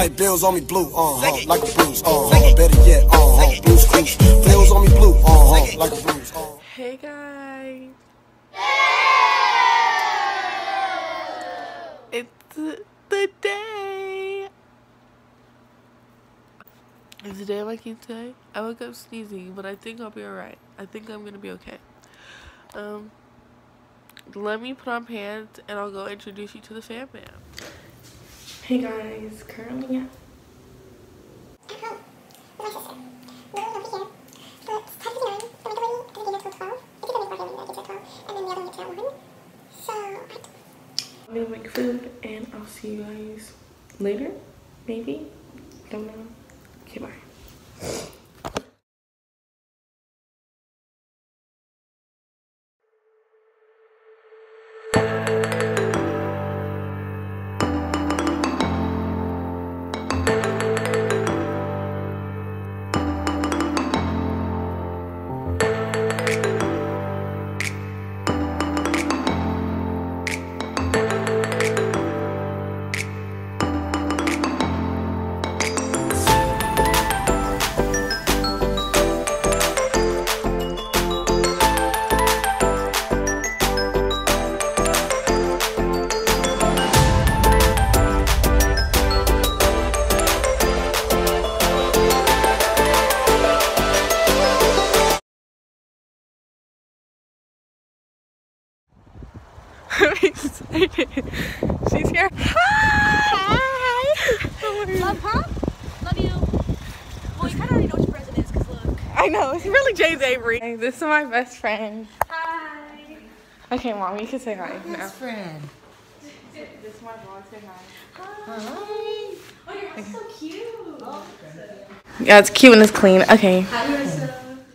Hey, bills on me blue, like a bruise, better yet, blues clues. Bills on me blue, like a bruise, Hey guys. It's the day. It's the day of my key today. I woke up sneezing, but I think I'll be alright. I think I'm gonna be okay. Let me put on pants and I'll go introduce you to the fam bam. Hey guys, currently I'm gonna make food and I'll see you guys later, maybe, don't know. Okay, bye. I'm excited. She's here. Hi! Love, huh? Love you. Well, you kind of already know what your present is, because look. I know, it's really James Avery. Hey, this is my best friend. Hi. Okay, Mom, you can say hi now. Best friend. This is my vlog, say hi. Hi. Oh, your house is so cute. Yeah, it's cute and it's clean. Okay. Hi, Marissa.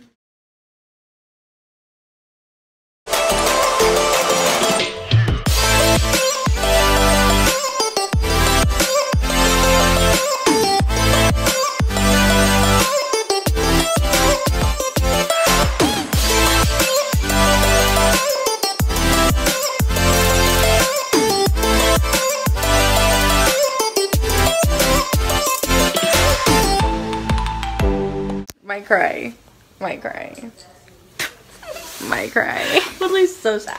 Might cry. Might cry. Might cry. Literally so sad.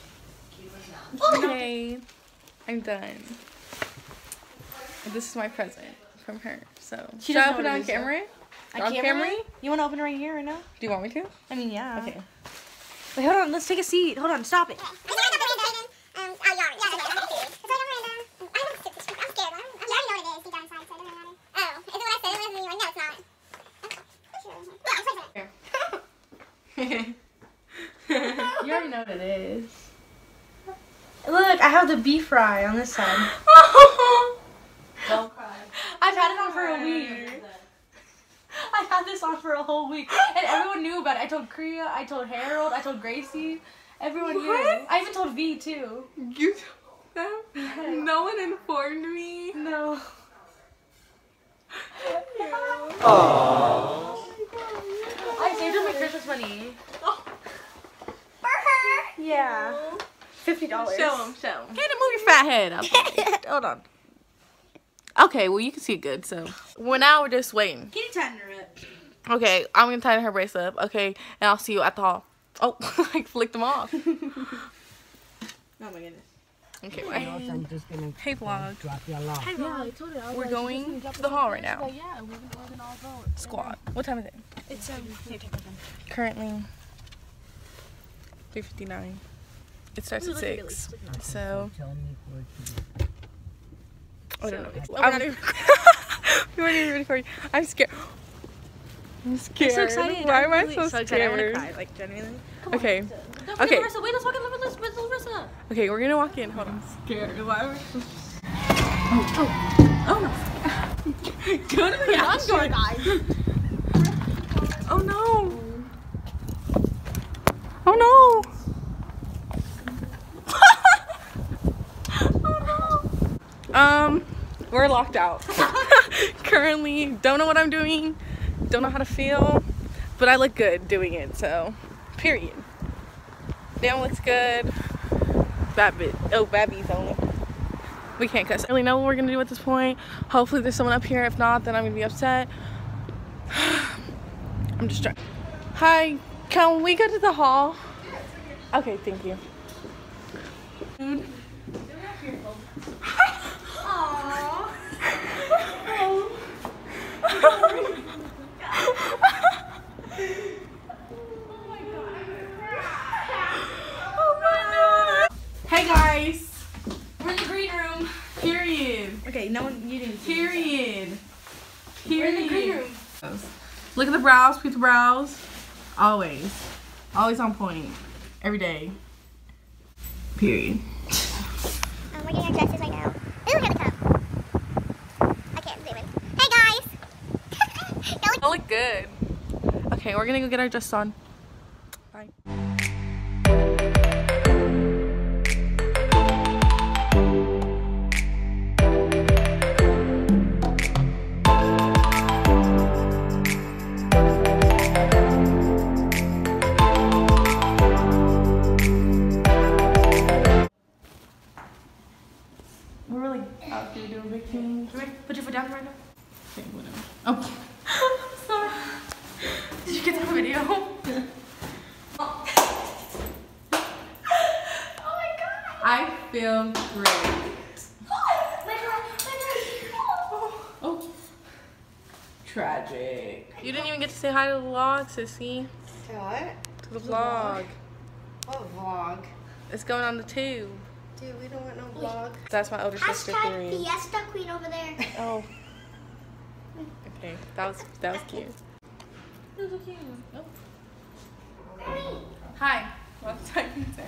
Okay. I'm done. This is my present from her. So She should I doesn't put it know on what it is, camera? I On can't camera? really? You want to open it right here right now? Do you want me to? I mean, yeah. Okay. Wait, hold on. Let's take a seat. Hold on. Stop it. You already know what it is. Look, I have the beef fry on this side. Don't cry. I've had it on for a week. I had this on for a whole week. And everyone knew about it. I told Kriya, I told Harold, I told Gracie. Everyone knew. I even told V too. You told them? Yeah. No one informed me. No. Aww. I saved up my Christmas money. For her? Yeah. $50. Show him, show him. Can't move your fat head up. Hold on. Okay, well you can see it good, so. Well, now we're just waiting. Can you tighten her up? Okay, I'm gonna tighten her bracelet up, okay? And I'll see you at the hall. Oh, I flicked them off. Oh my goodness. Okay, I'm just gonna hey vlog. drop you along. Yeah, I told her. We're going to the hall right now. Yeah, we're gonna all go. Squad. What time is it? It's here, take my gun. Currently 3:59. It starts at 6. So Tell me what to do. I don't know. we're not even We weren't even recording. I'm scared. I'm scared. I'm so excited. Why I'm am I really so excited. scared? I wanna cry, like genuinely. Come Okay. On, Okay. Larissa, wait, let's walk in. Let's Larissa. Okay, we're gonna walk in. Hold on. I'm scared. Why am I so Oh. Go to the action. Oh no. Oh no. We're locked out. Currently, don't know what I'm doing, don't know how to feel, but I look good doing it, so, period. Damn looks good. Bad bit. Oh, bad bees only. we can't cuss. I don't really know what we're gonna do at this point. Hopefully there's someone up here. If not, then I'm gonna be upset. I'm just trying. Hi, can we go to the hall? Okay, thank you. Dude. Hey guys, we're in the green room. Period. Okay, no one, you didn't. Period. We're in the green room. Look at the brows, peep the brows. Always. Always on point. Every day. Period. We're getting our dresses right now. Ooh, here they come. I can't zoom in. Hey guys! I look good. Okay, we're gonna go get our dresses on. Bye. We're really out here doing big things. Put your foot down right now. Okay, whatever. Oh, I'm sorry. Did you get that video? I feel great. Oh, tragic. You didn't even get to say hi to the vlog, sissy. To what? To the vlog. What vlog? It's going on the tube. Dude, we don't want no vlog. That's my older sister. Hashtag Period. Fiesta Queen over there. Oh. Okay, that was cute. That was so cute. Oh. Hi. What's typing there?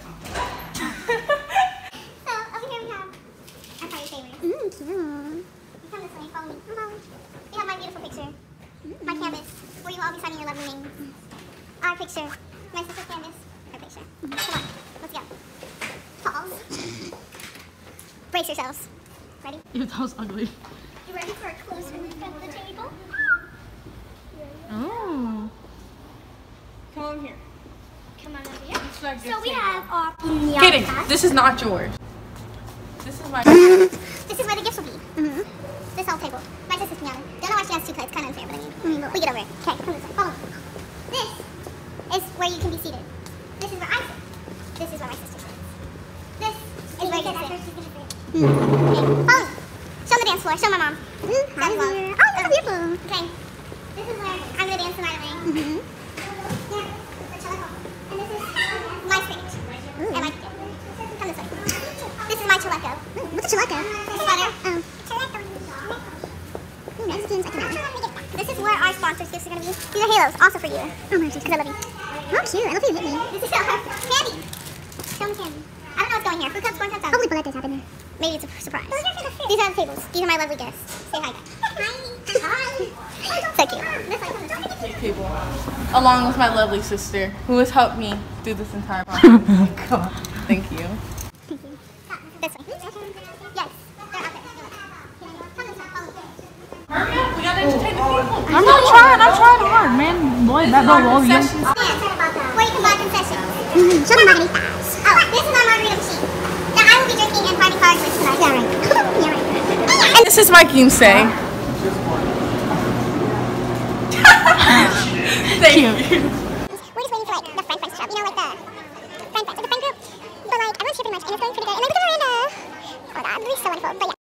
So, over here we have our party favorites. Cute. You come this way, follow me. We have my beautiful picture. My canvas, where you will all be signing your lovely names. Our picture. My sister's canvas. Her picture. Come on, let's go. Pause. Brace yourselves. Ready? Ew, that was ugly. You ready for a closer look at the table? Oh. Come on here. Come on over here. Like So we have our Kidding. piñata. This is not yours. This is my. This is where the gifts will be. This whole table. My sister's piñata. Don't know why she has two cuts. Kind of unfair, but I mean, we get over it. Okay, come this way. Follow me. This is where you can be seated. This is where I sit. This is where my sister sits. This is where you can sit. Okay, follow me. Show them the dance floor. Show my mom. Hi, dear. Oh, this is beautiful. Okay. This is where I'm gonna dance tonight. Yeah. The cello. And this is my stage. And my kid. Come this way. This is my chaleco. What's a chaleco? Sweater. Oh. Ooh, nice jeans. I can have. This is where our sponsors gifts are gonna be. These are halos, also for you. Oh my gosh, because I love you. How cute. I love you hit me. This is our candy. Show me candy. I don't know what's going here. Fruit cups, corn cups. Hopefully Ballette's happening. Maybe it's a surprise. These are the tables. These are my lovely guests. Say hi, guys. Hi. So cute. Table. Along with my lovely sister, who has helped me through this entire process. Oh my god. Thank you. Thank you. This way. Yes. They're out there. Come this way. Follow me. Hurry up. We gotta entertain the people. I'm not trying. I'm trying hard, man. Boy, that don't roll you. Where you can buy concessions. Show me margaritas. Oh, this is our margarita machine. That I will be drinking and party cards with tonight. Yeah, right. Yeah, right. And this is my quince. Thank you. We're just waiting for like the friend to show up. You know, like the friend friends, like the friend group. But like everyone's here pretty much, and it's going pretty good. And then look at Miranda. Oh my god, it'll be so wonderful. But yeah.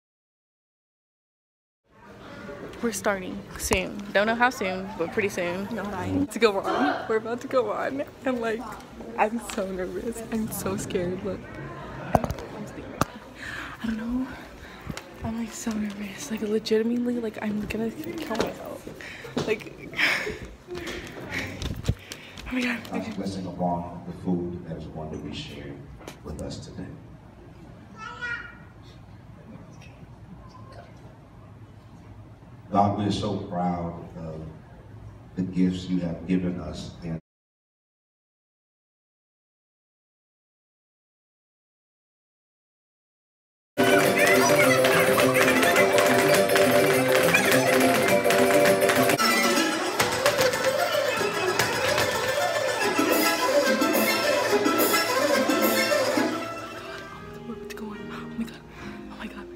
We're starting soon. Don't know how soon, but pretty soon. No, to go on. We're about to go on. And like, I'm so nervous. I'm so scared. Look. I don't know. I'm like so nervous. Like legitimately, like I'm gonna kill myself. Like, oh my god. God's blessing upon the food that is going to be shared with us today. God, we're so proud of the gifts you have given us. And We're about to go on. Oh my god. Oh my god.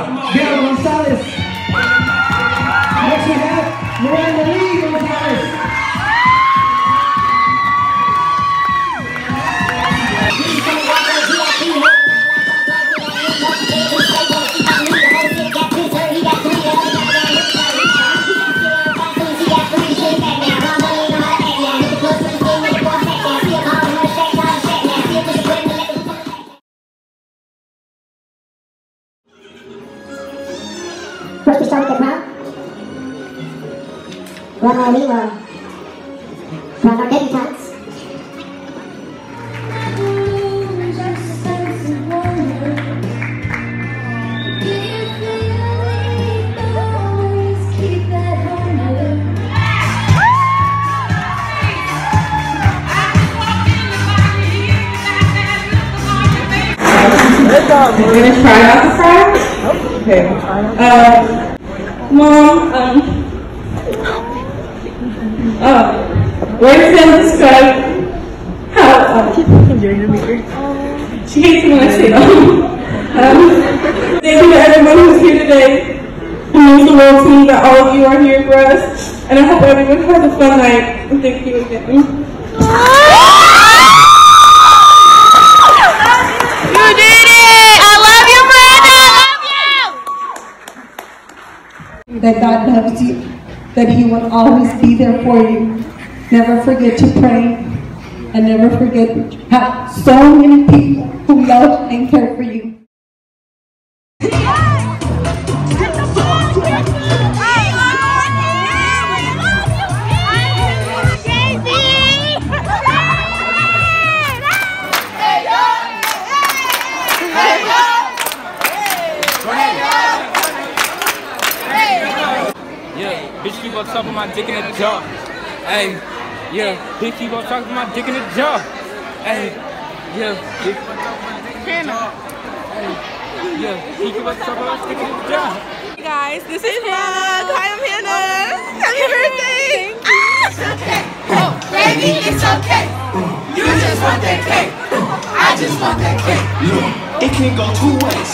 Gail Gonzalez. Next we have Miranda Lee Gonzalez. First we start with the crowd. One more we will crown our debutantes. You're gonna try not to cry? Okay. Mom, where's Sam describe how, she hates it when I say that. Thank you to everyone who's here today. It means the world to me that all of you are here for us, and I hope everyone has a fun night, and thank you again. That God loves you, that He will always be there for you. Never forget to pray, and never forget that you have so many people who love and care for you. Bitch keep on talking my dick in the jaw. Hey, yeah, bitch keep on talking my dick in the jaw. Hey, yeah, bitch keep on talking my dick in the jaw. Hey, yeah, he keep on talking my dick in the jaw. Hey guys, this is Hannah. Hi, I'm Hannah. Happy birthday. It's okay. Oh, baby, it's okay. You just want that cake. I just want that cake. It can go 2 ways.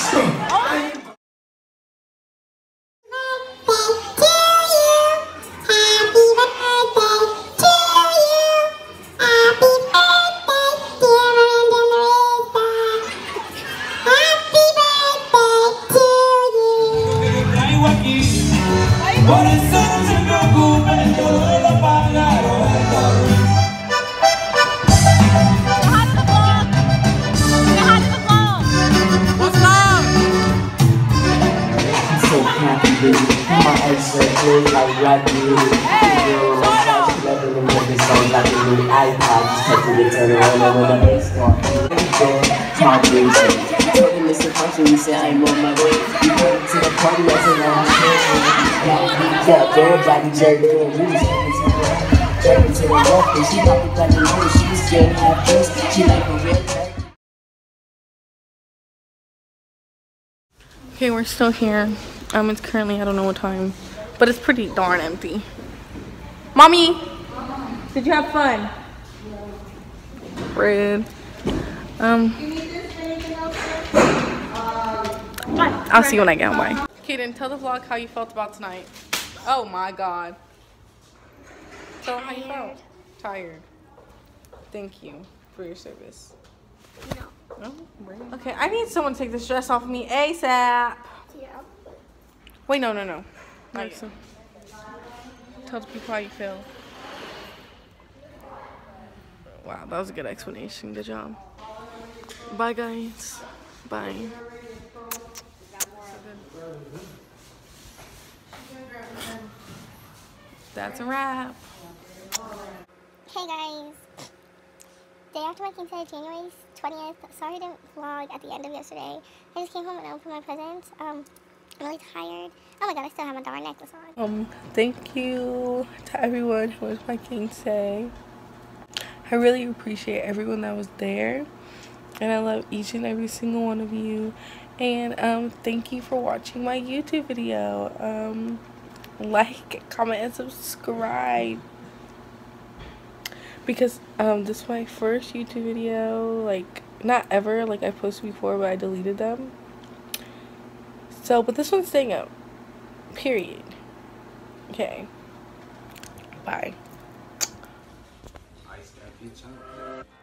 We said I'm on my way. We went to the party as a long kept everybody jerking. We was jerking to the left, and she got the black and blue. She was getting half juice. She like a red light. Okay, we're still here. It's currently, I don't know what time, but it's pretty darn empty. Mommy, did you have fun? Red. I'll see you when I get home. Bye. Kaden, tell the vlog how you felt about tonight. Oh my god. Tell them how you felt. Tired. Thank you for your service. No. Okay, I need someone to take this dress off of me ASAP. Yeah. Wait, no. Not yet. Tell the people how you feel. Wow, that was a good explanation. Good job. Bye, guys. Bye. That's a wrap. Hey guys. Day after my King Day, January 20th. Sorry I didn't vlog at the end of yesterday. I just came home and opened my presents. I'm really tired. Oh my god, I still have my darn necklace on. Thank you to everyone who was my King Day. I really appreciate everyone that was there. And I love each and every single one of you. And thank you for watching my YouTube video. Like, comment, and subscribe. Because this is my first YouTube video. Like, not ever. Like, I posted before, but I deleted them. So So, but this one's staying up. Period. Okay. Bye. Ice got bitch out.